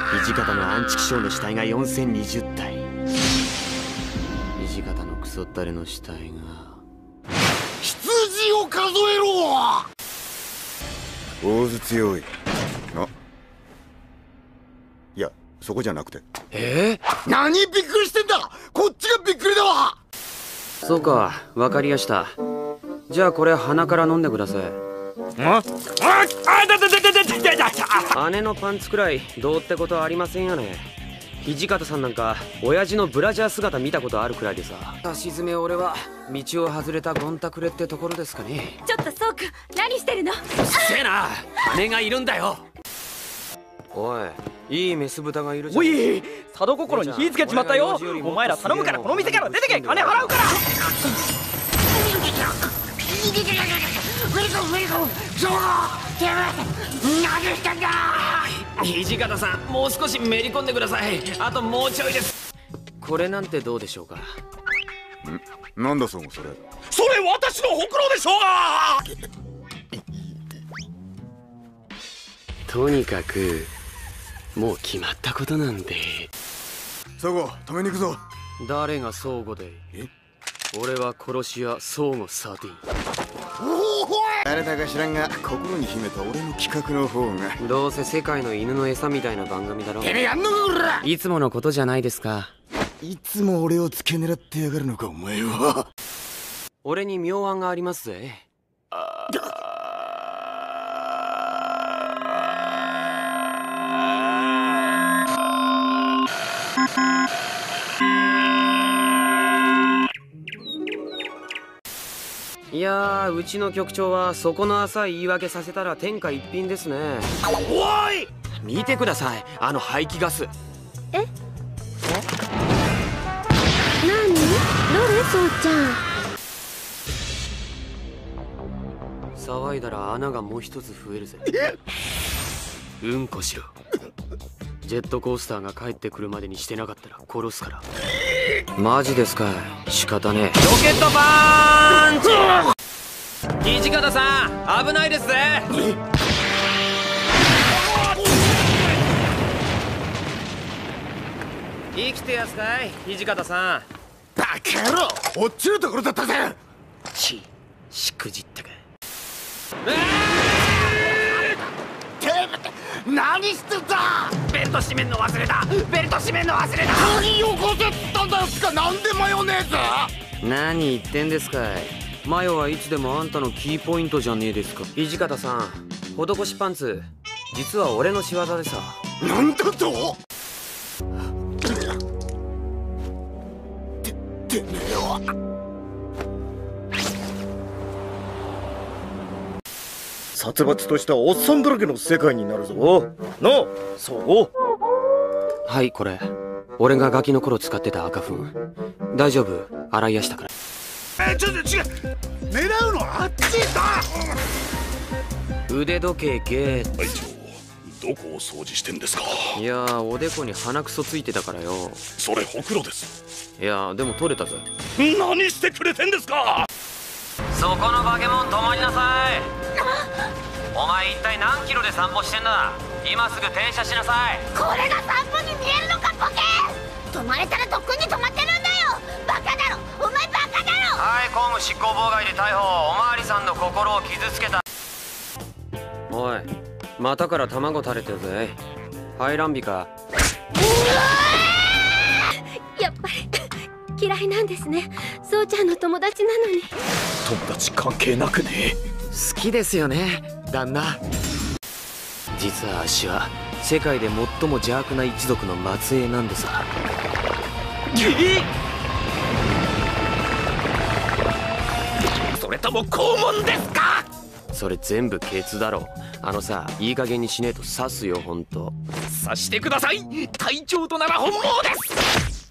土方のアンチ気象の死体が4020体。土方のクソったれの死体が。 羊を数えろ。 大津強い。いや、そこじゃなくて。 何びっくりしてんだ。こっちがびっくりだわ。 そうか、わかりやした。じゃあこれ鼻から飲んでください。姉のパンツくらいどうってことありませんよね。土方さんなんか親父のブラジャー姿見たことあるくらいでさ。橋爪俺は道を外れたゴンタクレってところですかね。 ちょっとそうくん、何してるの？ うっせえな、姉がいるんだよ。おい、いいメス豚がいるじゃん。 おい、佐渡心に火つけちまったよ。お前ら頼むからこの店から出てけ。金払うから。 土方さん、もう少しめり込んでください。あともうちょいです。これなんてどうでしょうか。 なんだそれ。 それ私のほくろでしょうが。 とにかくもう決まったことなんで。 そこ止めに行くぞ。 誰が相互で。俺は殺し屋相互サーティン。 誰だか知らんが心に秘めた俺の企画の方が。 どうせ世界の犬の餌みたいな番組だろ。 てめえやんのか。 いつものことじゃないですか。 いつも俺を付け狙ってやがるのかお前は。 俺に妙案がありますぜ。いやー、うちの局長はそこの浅い言い訳させたら天下一品ですね。 おい、 見てください、あの排気ガス。 何？どれ、そうちゃん。 騒いだら穴がもう一つ増えるぜ。うんこしろ。ジェットコースターが帰ってくるまでにしてなかったら殺すから。マジですかい。仕方ねえ。ロケットパンチ。土方さん、危ないですぜ。生きてやすかい土方さん。 バカ野郎、落ちるところだったぜ。 しくじったか。 何してた。 ベルト閉めんの忘れた。 何をこせったんだよ。つかなんでマヨネーズ。 何言ってんですかい。マヨはいつでもあんたのキーポイントじゃねえですか。土方さん、施しパンツ実は俺の仕業でさ。 なんだと。てめえは殺伐としたおっさんだらけの世界になるぞ。なあ、そうはい、これ俺がガキの頃使ってた赤粉。大丈夫、洗いやしたから。 ちょっと違う、狙うのはあっちだ。 腕時計ゲー。 会長、どこを掃除してんですか。 いやー、おでこに鼻くそついてたからよ。 それほくろです。 いやー、でも取れたぜ。 何してくれてんですか。 そこのバケモン止まりなさい。お前一体何キロで散歩してんだ。今すぐ停車しなさい。 これが散歩に見えるのか、ボケ。止まれたらとっくに止まってるんだよ。バカだろ、お前バカだろ。 はい、公務執行妨害で逮捕。おまわりさんの心を傷つけた。おい、股から卵垂れてるぜ。排卵日か。 やっぱり嫌いなんですね。そうちゃんの友達なのに。 友達関係なくね。 好きですよね、旦那。実はあっしは世界で最も邪悪な一族の末裔なんでさ。 それとも肛門ですか。 それ全部ケツだろ。あのさ、いい加減にしねえと刺すよ、ほんと。 刺してください。隊長となら本望です。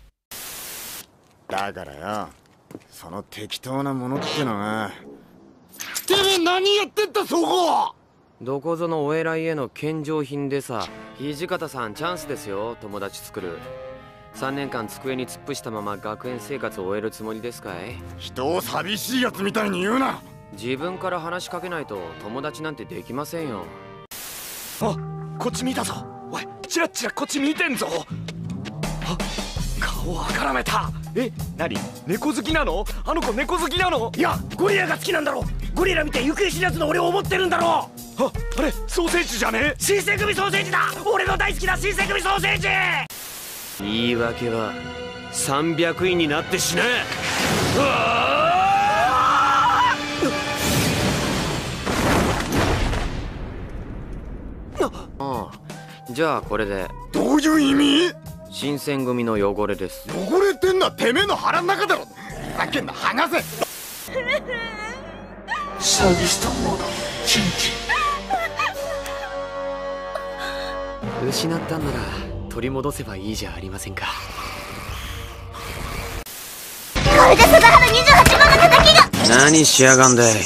だからよ、その適当なものってのが。 てめえ何やってんだそこ。 どこぞのお偉いへの献上品でさ。土方さん、チャンスですよ、友達作る。3年間机に突っ伏したまま学園生活を終えるつもりですかい。 人を寂しいやつみたいに言うな。 自分から話しかけないと友達なんてできませんよ。 あ、こっち見たぞ。おい、 チラッチラこっち見てんぞ。あ、顔をあからめた。何、猫好きなの？あの子猫好きなの？ いや、ゴリラが好きなんだろ。ゴリラ見て行方知らずの俺を思ってるんだろ。 あれ、ソーセージじゃね？ 新選組ソーセージだ。俺の大好きな新選組ソーセージ。 言い訳は300位になってしな。ああ、じゃあこれで。 どういう意味？ 新選組の汚れです。 汚れてんのはてめえの腹の中だろ。ふざけんな、剥がせ。 詐欺したものだ、チンチン。 失ったんなら取り戻せばいいじゃありませんか。 これで菅原28番の敵が。 何しやがんだい。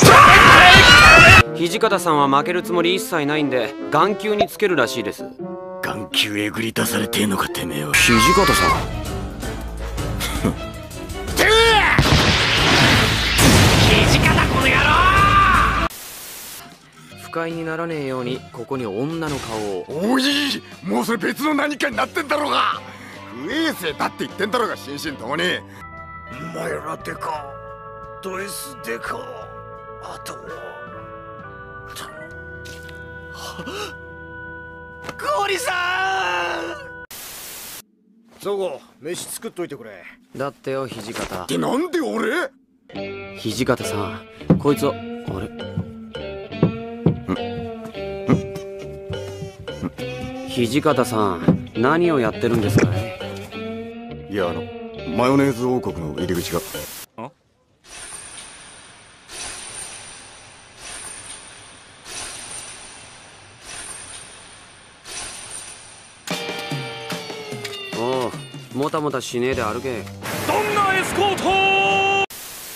土方さんは負けるつもり一切ないんで眼球につけるらしいです。 眼球えぐり出されてえのかてめえは。 土方さん土方この野郎。 不快にならねえようにここに女の顔を。 おい、もうそれ別の何かになってんだろうが。不衛生だって言ってんだろうが、心身ともに。 お前らでかド S でか、あとゴリさん。ゾゴ、飯作っといてくれ。 だってよ土方。 ってなんで俺？ 土方さん、こいつはあれ土方さん、何をやってるんですかい？ いや、マヨネーズ王国の入り口が。 おう、もたもたしねえで歩け。 どんなエスコート？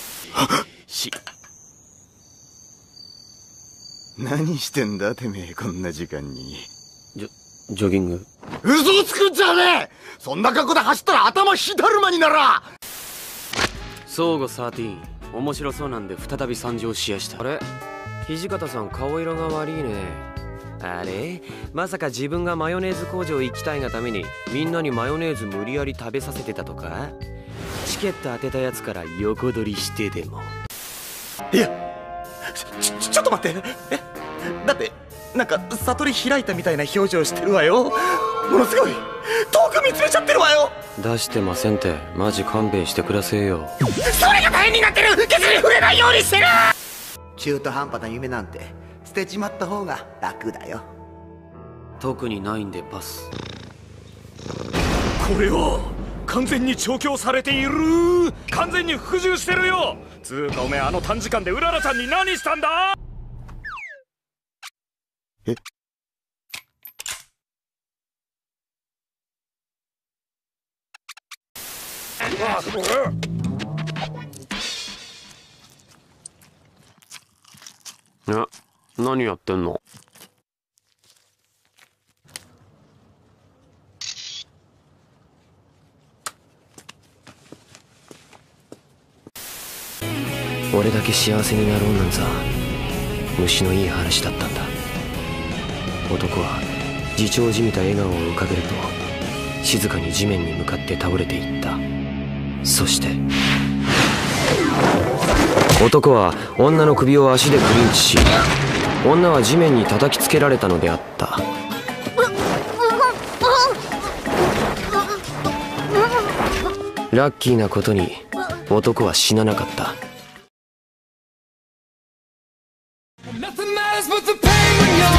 何してんだてめえ、こんな時間に。 ジョギング。 嘘をつくんじゃねえ。そんな格好で走ったら頭火だるまになら。 相互13、面白そうなんで再び参上しやした。あれ、土方さん顔色が悪いね。あれ、まさか自分がマヨネーズ工場行きたいがためにみんなにマヨネーズ無理やり食べさせてたとか？チケット当てたやつから横取りしてでも。 いや、ちょっと待って。だってなんか悟り開いたみたいな表情してるわよ。ものすごい遠く見つめちゃってるわよ。 出してませんって、マジ勘弁してくだせえよ。 それが大変になってる。ケツに触れないようにしてる。 中途半端な夢なんて捨てちまった方が楽だよ。 特にないんでパス。 これは完全に調教されている。完全に服従してるよ。つうかおめえ、あの短時間でうららちゃんに何したんだ？ え？ 何やってんの？俺だけ幸せになろうなんざ虫のいい話だったんだ。男は自重じみた笑顔を浮かべると静かに地面に向かって倒れていった。そして男は女の首を足でクリンチし、女は地面に叩きつけられたのであった。ラッキーなことに男は死ななかった。 Nothing matters but the pain when you're